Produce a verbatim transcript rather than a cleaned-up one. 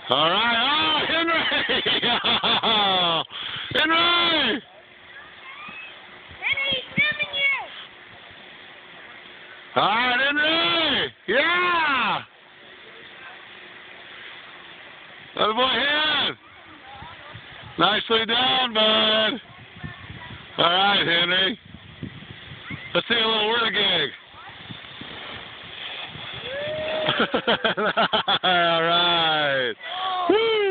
All right. Oh, Henry! Oh, Henry! Henry, he's filming you! All right, Henry! Yeah! That boy Hen! Nicely done, bud. All right, Henry. Let's see a little whirligig. All right. Woo!